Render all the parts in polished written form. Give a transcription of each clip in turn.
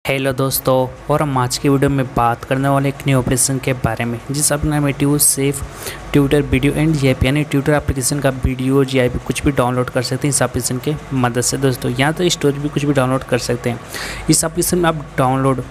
Hello दोस्तों, और हम आज की वीडियो में बात करने वाले एक न्यू एप्लीकेशन के बारे में जिस अपना में save Twitter video and GIF यानी ट्विटर एप्लीकेशन का वीडियो जीआईपी कुछ भी डाउनलोड कर सकते हैं इस एप्लीकेशन के मदद से। दोस्तों यहाँ तो स्टोरेज भी कुछ भी डाउनलोड कर सकते हैं इस एप्लीकेशन में। आप download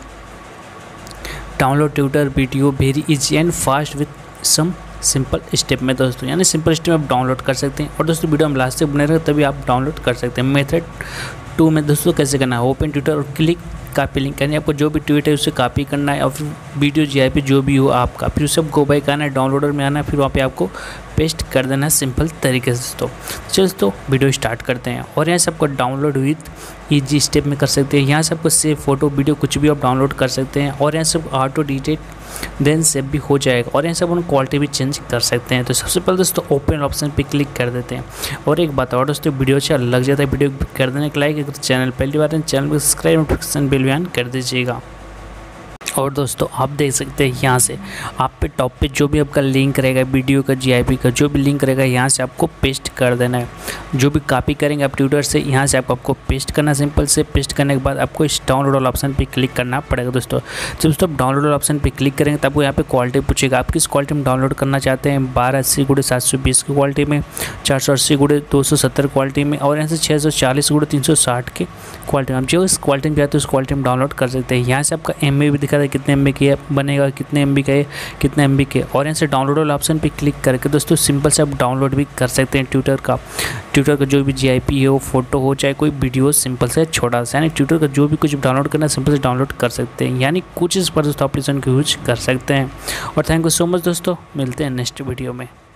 Twitter video very easy and fast with some simple step में। दोस्तों यानी सिंपल स्टेप में आप डाउनलोड कर सकते हैं। और दोस्तों वीडियो हम लास्ट तक बने रहे तभी आप डाउनलोड कर सकते हैं। मेथड 2 में दोस्तों कैसे करना है, ओपन ट्विटर और क्लिक कॉपी लिंक करनी है। आपको जो भी ट्वीट है उसे कॉपी करना है और फिर वीडियो जीआईपी जो भी हो आपका, फिर उसे गो बाय करना है, डाउनलोडर में आना है, फिर वहाँ पे आपको पेस्ट कर देना है सिंपल तरीके से। दोस्तों वीडियो स्टार्ट करते हैं। और यहाँ से आपको डाउनलोड विथ ईजी स्टेप में कर सकते हैं। यहाँ से आपको सेव फोटो वीडियो कुछ भी आप डाउनलोड कर सकते हैं। और यहाँ से ऑटो डिलीट देन सेव भी हो जाएगा। और यहाँ से अपन क्वालिटी भी चेंज कर सकते हैं। तो सबसे पहले दोस्तों ओपन ऑप्शन पे क्लिक कर देते हैं। और एक बात और दोस्तों, वीडियो अच्छा लग जाता है वीडियो कर देने के लाइक, अगर चैनल पहली बार है चैनल को सब्सक्राइब नोटिफिकेशन बेल भी ऑन कर दीजिएगा। और दोस्तों आप देख सकते हैं यहाँ से आप पे टॉप पे जो भी आपका लिंक रहेगा वीडियो का जीआईपी का जो भी लिंक रहेगा यहाँ से आपको पेस्ट कर देना है। जो भी कॉपी करेंगे आप ट्विटर से यहाँ से आपको पेस्ट करना, सिंपल से पेस्ट करने के बाद आपको इस डाउनलोड वाला ऑप्शन पे क्लिक करना पड़ेगा। दोस्तों आप डाउनलोड वाला ऑप्शन पे क्लिक करेंगे तो आपको यहाँ पे क्वालिटी पूछेगा आप किस क्वालिटी में डाउनलोड करना चाहते हैं। 1280x720 की क्वालिटी में, 480x270 क्वालिटी में, और यहाँ से 640x360 की क्वालिटी में। आप जो इस क्वालिटी में चाहते हैं उस क्वालिटी में डाउनलोड कर सकते हैं। यहाँ से आपका एमबी भी दिखा है कितने एमबी की बनेगा, कितने एमबी का है, कितने एमबी के। और यहाँ से डाउनलोड वाला ऑप्शन पे क्लिक करके दोस्तों सिंपल से आप डाउनलोड भी कर सकते हैं ट्विटर का जो भी जीआईपी हो, फोटो हो, चाहे कोई वीडियो, सिंपल से छोटा सा, यानी ट्विटर का जो भी कुछ डाउनलोड करना है सिंपल से डाउनलोड कर सकते हैं। यानी कुछ इस पर दोस्तों एप्लीकेशन को यूज कर सकते हैं। और थैंक यू सो मच दोस्तों, मिलते हैं नेक्स्ट वीडियो में।